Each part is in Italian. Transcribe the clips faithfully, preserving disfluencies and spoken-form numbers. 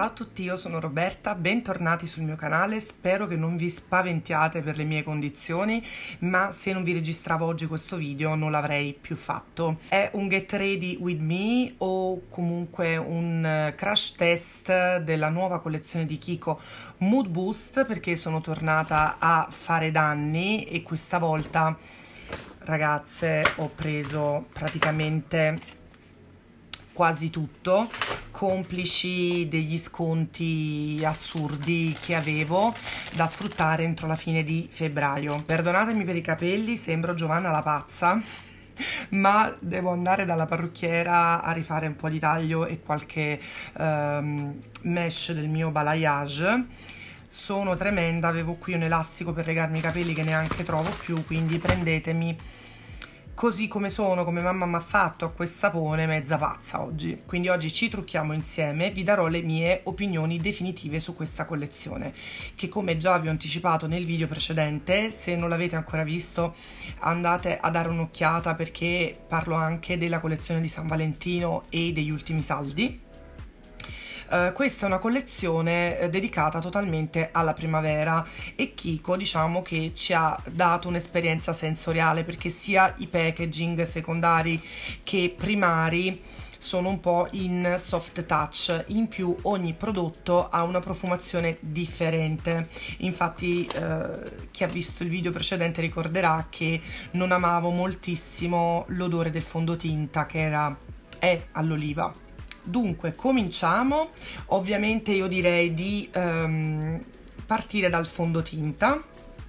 Ciao a tutti, io sono Roberta, bentornati sul mio canale, spero che non vi spaventiate per le mie condizioni, ma se non vi registravo oggi questo video non l'avrei più fatto. È un get ready with me o comunque un crash test della nuova collezione di Kiko Mood Boost, perché sono tornata a fare danni e questa volta, ragazze, ho preso praticamente quasi tutto, complici degli sconti assurdi che avevo da sfruttare entro la fine di febbraio. Perdonatemi per i capelli, sembro Giovanna la pazza, ma devo andare dalla parrucchiera a rifare un po' di taglio e qualche um, mesh del mio balayage. Sono tremenda, avevo qui un elastico per legarmi i capelli che neanche trovo più, quindi prendetemi così come sono, come mamma mi ha fatto, a quel sapone, mezza pazza oggi. Quindi oggi ci trucchiamo insieme, vi darò le mie opinioni definitive su questa collezione, che come già vi ho anticipato nel video precedente, se non l'avete ancora visto andate a dare un'occhiata, perché parlo anche della collezione di San Valentino e degli ultimi saldi. Uh, questa è una collezione eh, dedicata totalmente alla primavera e Kiko, diciamo che ci ha dato un'esperienza sensoriale, perché sia i packaging secondari che primari sono un po' in soft touch, in più ogni prodotto ha una profumazione differente. Infatti eh, chi ha visto il video precedente ricorderà che non amavo moltissimo l'odore del fondotinta, che era è all'oliva. Dunque cominciamo. Ovviamente io direi di um, partire dal fondotinta.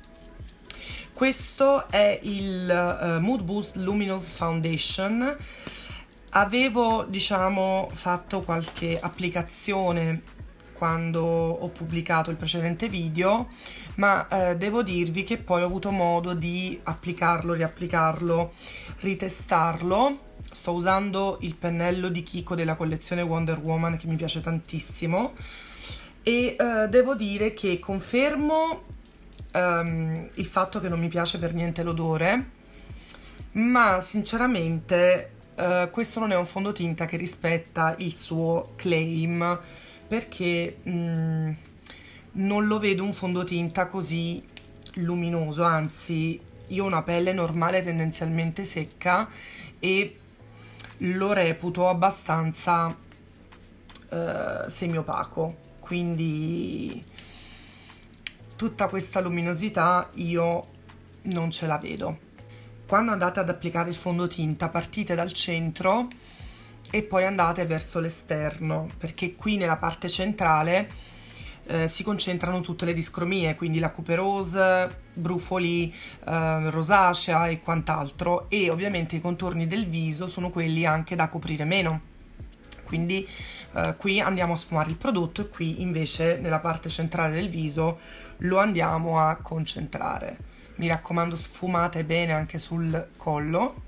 Questo è il uh, Mood Boost Luminous Foundation. Avevo, diciamo, fatto qualche applicazione quando ho pubblicato il precedente video, ma eh, devo dirvi che poi ho avuto modo di applicarlo, riapplicarlo, ritestarlo. Sto usando il pennello di Kiko della collezione Wonder Woman, che mi piace tantissimo, e eh, devo dire che confermo ehm, il fatto che non mi piace per niente l'odore, ma sinceramente eh, questo non è un fondotinta che rispetta il suo claim, perché mh, non lo vedo un fondotinta così luminoso. Anzi, io ho una pelle normale tendenzialmente secca e lo reputo abbastanza eh, semiopaco, quindi tutta questa luminosità io non ce la vedo. Quando andate ad applicare il fondotinta partite dal centro e poi andate verso l'esterno, perché qui nella parte centrale eh, si concentrano tutte le discromie, quindi la cuperose, brufoli, eh, rosacea e quant'altro, e ovviamente i contorni del viso sono quelli anche da coprire meno, quindi eh, qui andiamo a sfumare il prodotto e qui invece nella parte centrale del viso lo andiamo a concentrare. Mi raccomando, sfumate bene anche sul collo.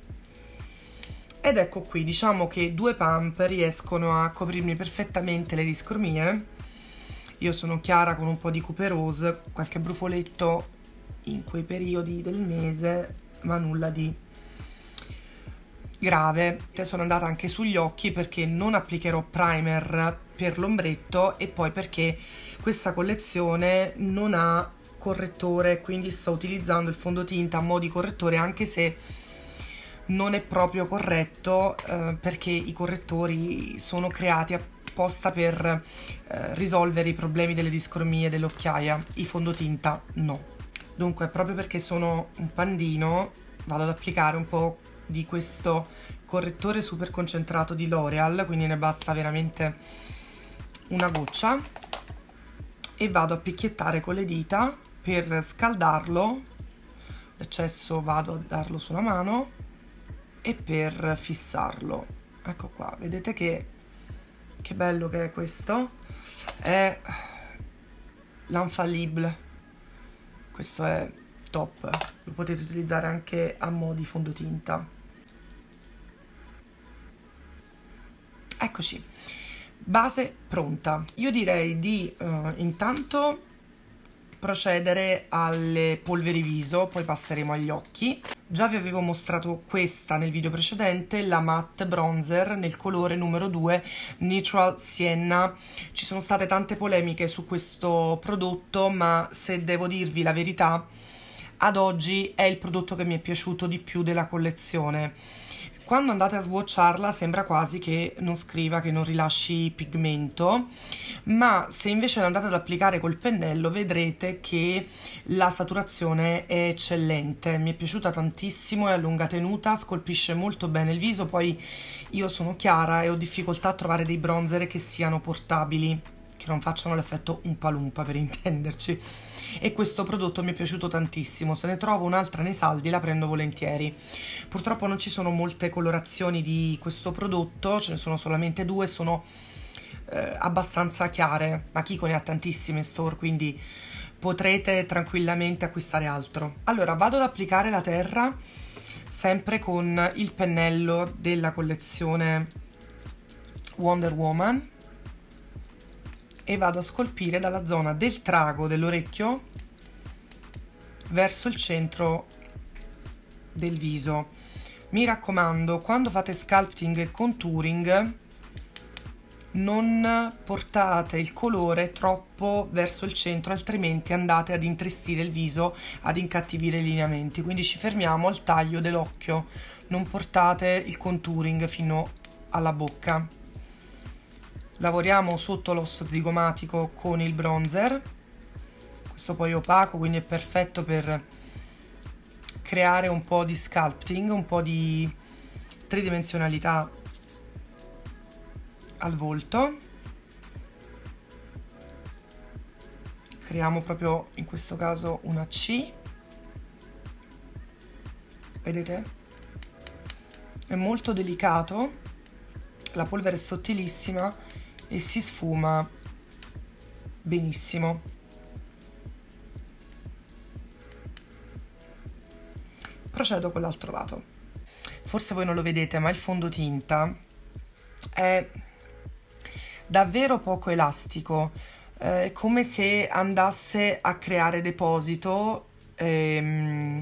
Ed ecco qui, diciamo che due pump riescono a coprirmi perfettamente le discromie. Io sono chiara con un po' di cuperose, qualche brufoletto in quei periodi del mese, ma nulla di grave. Sono andata anche sugli occhi perché non applicherò primer per l'ombretto e poi perché questa collezione non ha correttore, quindi sto utilizzando il fondotinta a mo' di correttore, anche se non è proprio corretto, eh, perché i correttori sono creati apposta per eh, risolvere i problemi delle discromie dell'occhiaia, i fondotinta no. Dunque, proprio perché sono un pandino, vado ad applicare un po' di questo correttore super concentrato di L'Oreal, quindi ne basta veramente una goccia, e vado a picchiettare con le dita per scaldarlo. L'eccesso vado a darlo sulla mano e per fissarlo. Ecco qua, vedete che che bello che è questo, è l'infallible, questo è top, lo potete utilizzare anche a mo' di fondotinta. Eccoci, base pronta. Io direi di uh, intanto procedere alle polveri viso, poi passeremo agli occhi. Già vi avevo mostrato questa nel video precedente, la matte bronzer nel colore numero due Neutral Sienna. Ci sono state tante polemiche su questo prodotto, ma se devo dirvi la verità, ad oggi è il prodotto che mi è piaciuto di più della collezione. Quando andate a swatcharla sembra quasi che non scriva che non rilasci pigmento, ma se invece andate ad applicare col pennello vedrete che la saturazione è eccellente. Mi è piaciuta tantissimo, è a lunga tenuta, scolpisce molto bene il viso. Poi io sono chiara e ho difficoltà a trovare dei bronzer che siano portabili, che non facciano l'effetto Oompa Loompa, per intenderci, e questo prodotto mi è piaciuto tantissimo. Se ne trovo un'altra nei saldi la prendo volentieri. Purtroppo non ci sono molte colorazioni di questo prodotto, ce ne sono solamente due, sono eh, abbastanza chiare, ma Kiko ne ha tantissime in store, quindi potrete tranquillamente acquistare altro. Allora vado ad applicare la terra sempre con il pennello della collezione Wonder Woman e vado a scolpire dalla zona del trago dell'orecchio verso il centro del viso. Mi raccomando, quando fate sculpting e contouring non portate il colore troppo verso il centro, altrimenti andate ad intristire il viso, ad incattivire i lineamenti. Quindi ci fermiamo al taglio dell'occhio, non portate il contouring fino alla bocca. Lavoriamo sotto l'osso zigomatico con il bronzer, questo poi è opaco, quindi è perfetto per creare un po' di sculpting, un po' di tridimensionalità al volto. Creiamo proprio in questo caso una C, vedete? È molto delicato, la polvere è sottilissima e si sfuma benissimo. Procedo con l'altro lato. Forse voi non lo vedete, ma il fondotinta è davvero poco elastico, è come se andasse a creare deposito. Ehm,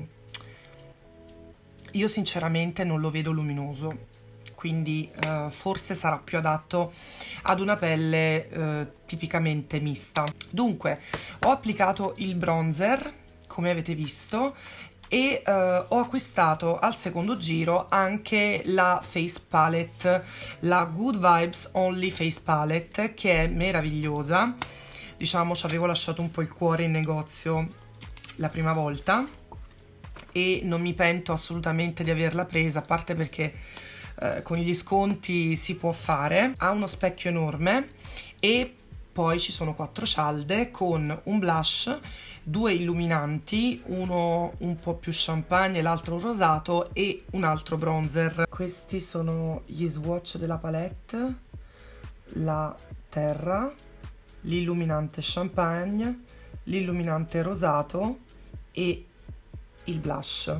io sinceramente non lo vedo luminoso, quindi uh, forse sarà più adatto ad una pelle uh, tipicamente mista. Dunque, ho applicato il bronzer, come avete visto, e uh, ho acquistato al secondo giro anche la face palette, la Good Vibes Only Face Palette, che è meravigliosa. Diciamo, ci avevo lasciato un po' il cuore in negozio la prima volta e non mi pento assolutamente di averla presa, a parte perché Eh, con gli sconti si può fare. Ha uno specchio enorme e poi ci sono quattro cialde con un blush, due illuminanti, uno un po' più champagne, l'altro rosato, e un altro bronzer. Questi sono gli swatch della palette: la terra, l'illuminante champagne, l'illuminante rosato e il blush.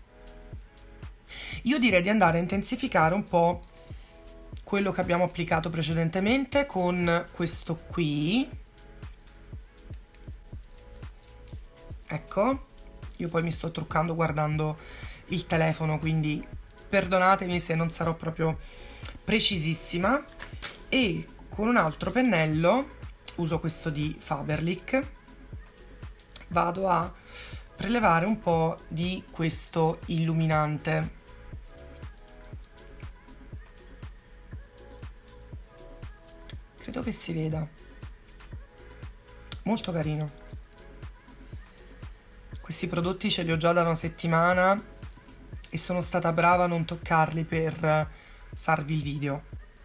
Io direi di andare a intensificare un po' quello che abbiamo applicato precedentemente con questo qui. Ecco, io poi mi sto truccando guardando il telefono, quindi perdonatemi se non sarò proprio precisissima. E con un altro pennello, uso questo di Faberlic, vado a prelevare un po' di questo illuminante. Credo che si veda, molto carino. Questi prodotti ce li ho già da una settimana e sono stata brava a non toccarli per farvi il video.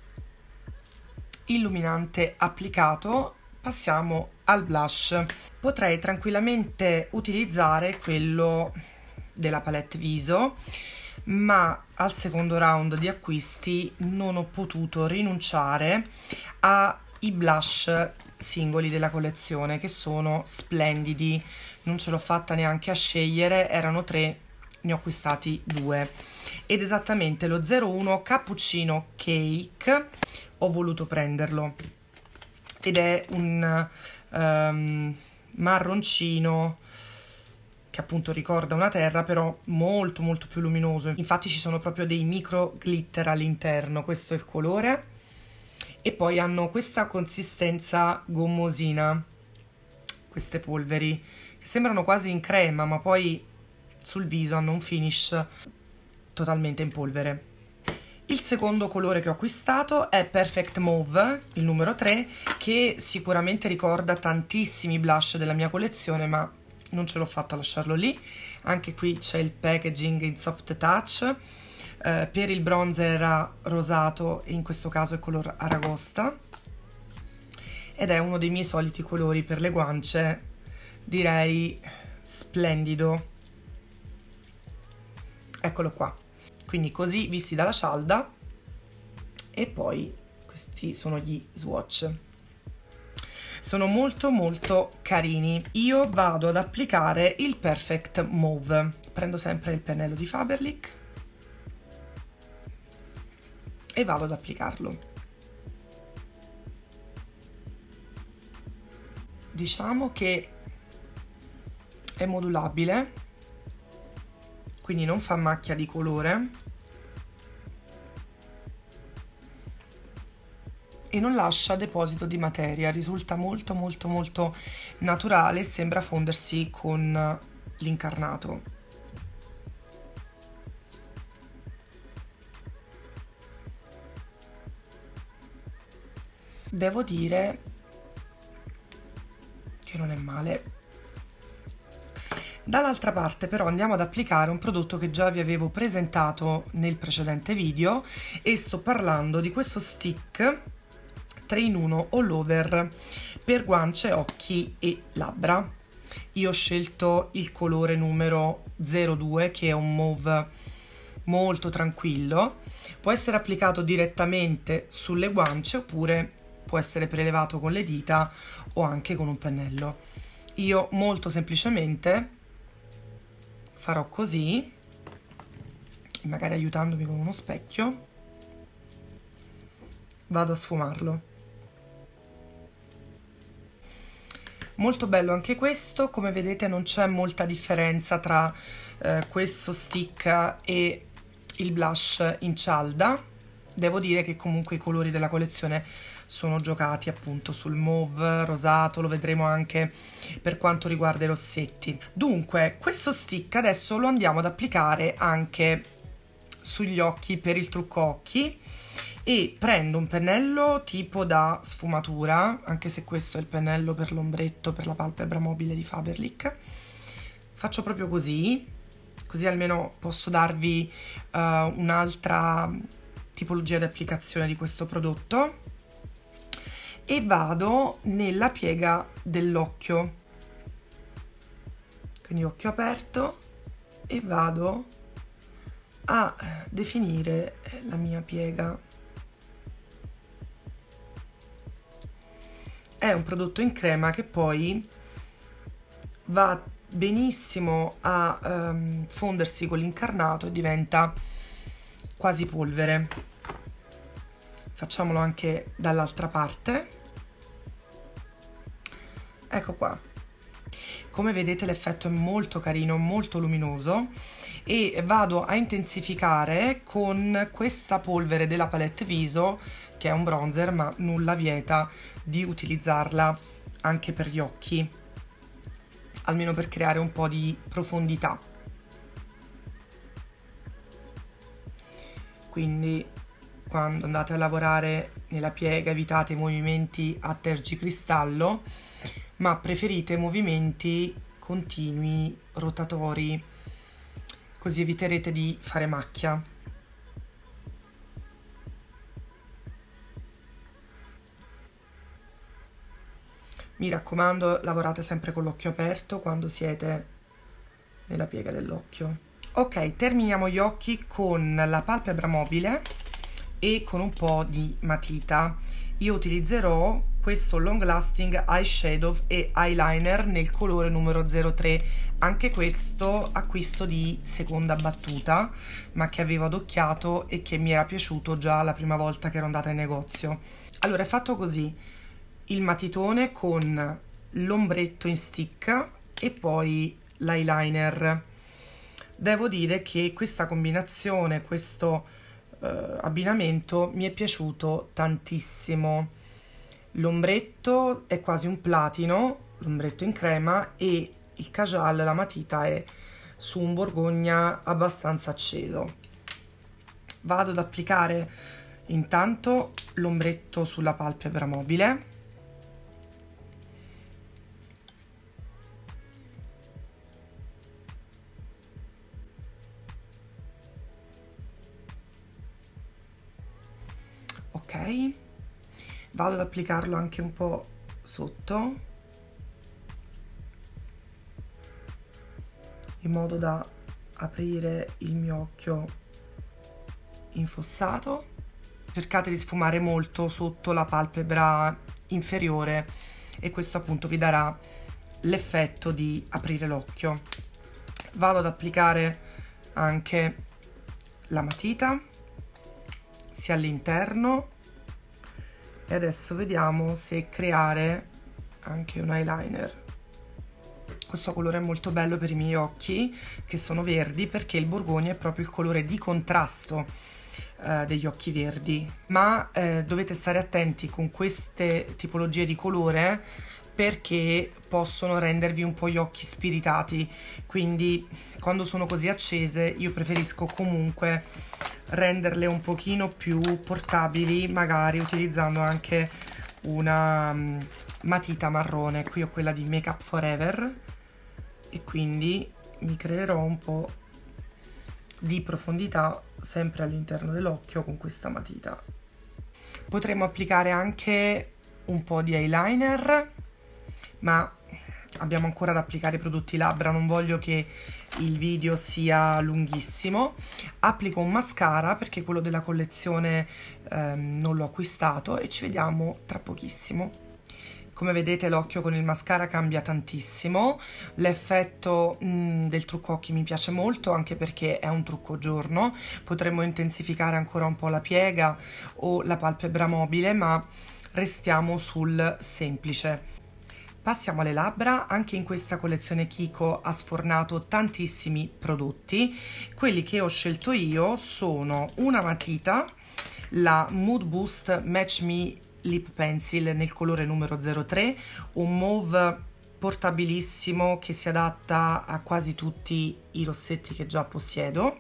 Illuminante applicato, passiamo al blush. Potrei tranquillamente utilizzare quello della palette viso, ma al secondo round di acquisti non ho potuto rinunciare ai blush singoli della collezione, che sono splendidi. Non ce l'ho fatta neanche a scegliere, erano tre, ne ho acquistati due, ed esattamente lo zero uno Cappuccino Cake ho voluto prenderlo, ed è un um, marroncino che appunto ricorda una terra, però molto molto più luminoso. Infatti ci sono proprio dei micro glitter all'interno, questo è il colore. E poi hanno questa consistenza gommosina, queste polveri, che sembrano quasi in crema, ma poi sul viso hanno un finish totalmente in polvere. Il secondo colore che ho acquistato è Perfect Mauve, il numero tre, che sicuramente ricorda tantissimi blush della mia collezione, ma non ce l'ho fatta a lasciarlo lì. Anche qui c'è il packaging in soft touch. Eh, per il bronzer era rosato e in questo caso è color aragosta. Ed è uno dei miei soliti colori per le guance, direi splendido. Eccolo qua. Quindi così visti dalla cialda, e poi questi sono gli swatch. Sono molto molto carini. Io vado ad applicare il Perfect Mauve. Prendo sempre il pennello di Faberlic e vado ad applicarlo. Diciamo che è modulabile, quindi non fa macchia di colore e non lascia deposito di materia, risulta molto molto molto naturale e sembra fondersi con l'incarnato. Devo dire che non è male. Dall'altra parte però andiamo ad applicare un prodotto che già vi avevo presentato nel precedente video, e sto parlando di questo stick tre in uno all over per guance, occhi e labbra. Io ho scelto il colore numero zero due, che è un mauve molto tranquillo. Può essere applicato direttamente sulle guance oppure può essere prelevato con le dita o anche con un pennello. Io molto semplicemente farò così, magari aiutandomi con uno specchio, vado a sfumarlo. Molto bello anche questo, come vedete non c'è molta differenza tra eh, questo stick e il blush in cialda. Devo dire che comunque i colori della collezione sono giocati appunto sul mauve, rosato, lo vedremo anche per quanto riguarda i rossetti. Dunque, questo stick adesso lo andiamo ad applicare anche sugli occhi per il trucco occhi, e prendo un pennello tipo da sfumatura, anche se questo è il pennello per l'ombretto, per la palpebra mobile di Faberlic. Faccio proprio così, così almeno posso darvi uh, un'altra tipologia di applicazione di questo prodotto, e vado nella piega dell'occhio, quindi occhio aperto, e vado a definire la mia piega. È un prodotto in crema che poi va benissimo a um, fondersi con l'incarnato e diventa quasi polvere. Facciamolo anche dall'altra parte. Ecco qua. Come vedete l'effetto è molto carino, molto luminoso, e vado a intensificare con questa polvere della palette viso, che è un bronzer, ma nulla vieta di utilizzarla anche per gli occhi, almeno per creare un po' di profondità. Quindi quando andate a lavorare nella piega evitate i movimenti a tergicristallo, ma preferite movimenti continui, rotatori, così eviterete di fare macchia. Mi raccomando, lavorate sempre con l'occhio aperto quando siete nella piega dell'occhio. Ok, terminiamo gli occhi con la palpebra mobile e con un po' di matita. Io utilizzerò questo Long Lasting Eyeshadow e Eyeliner nel colore numero zero tre, anche questo acquisto di seconda battuta, ma che avevo adocchiato e che mi era piaciuto già la prima volta che ero andata in negozio. Allora, è fatto così: il matitone con l'ombretto in stick e poi l'eyeliner. Devo dire che questa combinazione, questo eh, abbinamento mi è piaciuto tantissimo. L'ombretto è quasi un platino, l'ombretto in crema, e il Kajal, la matita, è su un borgogna abbastanza acceso. Vado ad applicare intanto l'ombretto sulla palpebra mobile. Ok, vado ad applicarlo anche un po' sotto, in modo da aprire il mio occhio infossato. Cercate di sfumare molto sotto la palpebra inferiore e questo appunto vi darà l'effetto di aprire l'occhio. Vado ad applicare anche la matita sia all'interno e adesso vediamo se creare anche un eyeliner. Questo colore è molto bello per i miei occhi, che sono verdi, perché il borgogna è proprio il colore di contrasto eh, degli occhi verdi, ma eh, dovete stare attenti con queste tipologie di colore perché possono rendervi un po' gli occhi spiritati, quindi quando sono così accese io preferisco comunque renderle un pochino più portabili, magari utilizzando anche una um, matita marrone. Qui ho quella di Make Up Forever e quindi mi creerò un po' di profondità sempre all'interno dell'occhio con questa matita. Potremmo applicare anche un po' di eyeliner, ma abbiamo ancora da applicare i prodotti labbra, non voglio che il video sia lunghissimo. Applico un mascara perché quello della collezione ehm, non l'ho acquistato e ci vediamo tra pochissimo. Come vedete l'occhio con il mascara cambia tantissimo, l'effetto del trucco occhi mi piace molto, anche perché è un trucco giorno. Potremmo intensificare ancora un po' la piega o la palpebra mobile, ma restiamo sul semplice. Passiamo alle labbra. Anche in questa collezione Kiko ha sfornato tantissimi prodotti. Quelli che ho scelto io sono una matita, la Mood Boost Match Me Lip Pencil nel colore numero zero tre, un mauve portabilissimo che si adatta a quasi tutti i rossetti che già possiedo.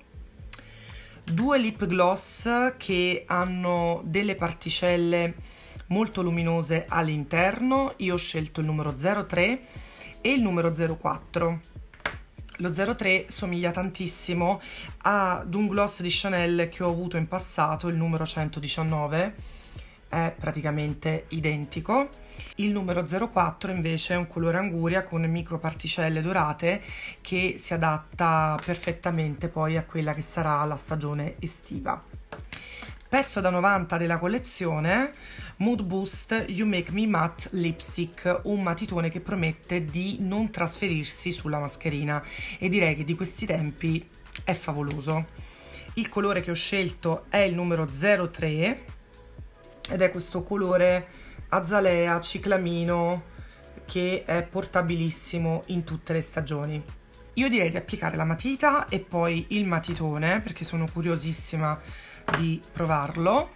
Due lip gloss che hanno delle particelle molto luminose all'interno. Io ho scelto il numero zero tre e il numero zero quattro. Lo zero tre somiglia tantissimo ad un gloss di Chanel che ho avuto in passato, il numero centodiciannove, è praticamente identico. Il numero zero quattro invece è un colore anguria con micro particelle dorate che si adatta perfettamente poi a quella che sarà la stagione estiva. Pezzo da novanta della collezione, Mood Boost You Make Me Matte Lipstick, un matitone che promette di non trasferirsi sulla mascherina e direi che di questi tempi è favoloso. Il colore che ho scelto è il numero zero tre ed è questo colore azalea ciclamino che è portabilissimo in tutte le stagioni. Io direi di applicare la matita e poi il matitone perché sono curiosissima di provarlo.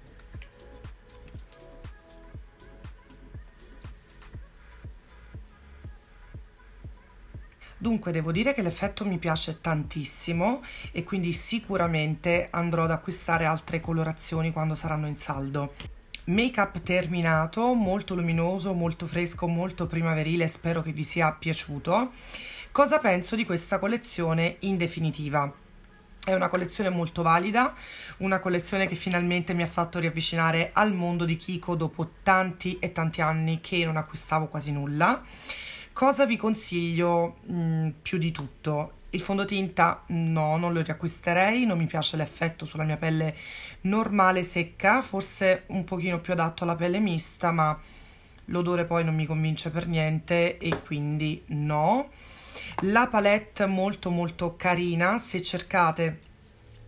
Dunque devo dire che l'effetto mi piace tantissimo e quindi sicuramente andrò ad acquistare altre colorazioni quando saranno in saldo. Make up terminato, molto luminoso, molto fresco, molto primaverile, spero che vi sia piaciuto. Cosa penso di questa collezione in definitiva? È una collezione molto valida, una collezione che finalmente mi ha fatto riavvicinare al mondo di Kiko dopo tanti e tanti anni che non acquistavo quasi nulla. Cosa vi consiglio mh, più di tutto? Il fondotinta no, non lo riacquisterei, non mi piace l'effetto sulla mia pelle normale secca, forse un pochino più adatto alla pelle mista, ma l'odore poi non mi convince per niente e quindi no. La palette molto molto carina, se cercate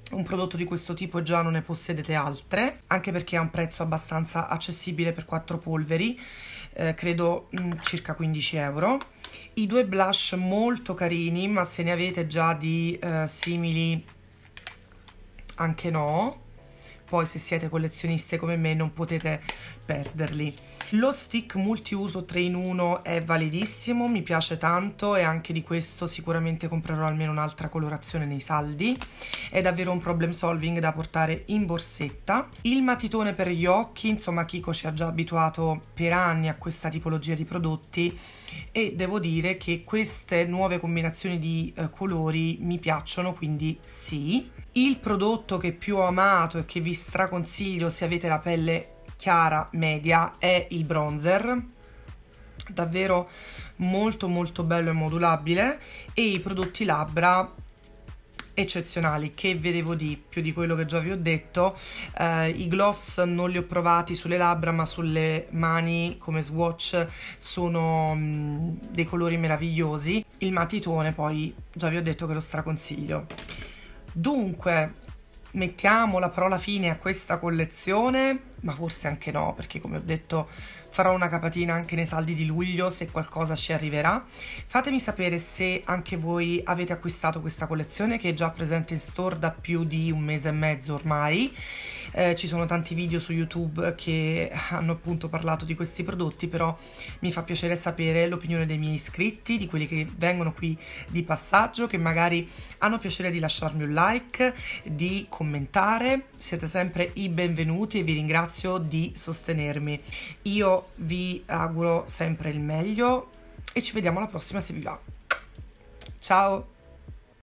un prodotto di questo tipo e già non ne possedete altre, anche perché ha un prezzo abbastanza accessibile per quattro polveri, eh, credo mh, circa quindici euro. I due blush molto carini, ma se ne avete già di eh, simili anche no, poi se siete collezioniste come me non potete perderli. Lo stick multiuso tre in uno è validissimo, mi piace tanto e anche di questo sicuramente comprerò almeno un'altra colorazione nei saldi. È davvero un problem solving da portare in borsetta. Il matitone per gli occhi, insomma Kiko ci ha già abituato per anni a questa tipologia di prodotti e devo dire che queste nuove combinazioni di eh, colori mi piacciono, quindi sì. Il prodotto che più ho amato e che vi straconsiglio se avete la pelle chiara media è il bronzer, davvero molto molto bello e modulabile, e i prodotti labbra eccezionali, che vedevo di più di quello che già vi ho detto. Eh, i gloss non li ho provati sulle labbra, ma sulle mani come swatch sono mh, dei colori meravigliosi. Il matitone poi già vi ho detto che lo straconsiglio. Dunque mettiamo la parola fine a questa collezione, ma forse anche no, perché come ho detto farò una capatina anche nei saldi di luglio se qualcosa ci arriverà. Fatemi sapere se anche voi avete acquistato questa collezione, che è già presente in store da più di un mese e mezzo ormai. Eh, ci sono tanti video su YouTube che hanno appunto parlato di questi prodotti, però mi fa piacere sapere l'opinione dei miei iscritti, di quelli che vengono qui di passaggio, che magari hanno piacere di lasciarmi un like, di commentare. Siete sempre i benvenuti e vi ringrazio di sostenermi. Io vi auguro sempre il meglio e ci vediamo alla prossima se vi va. Ciao!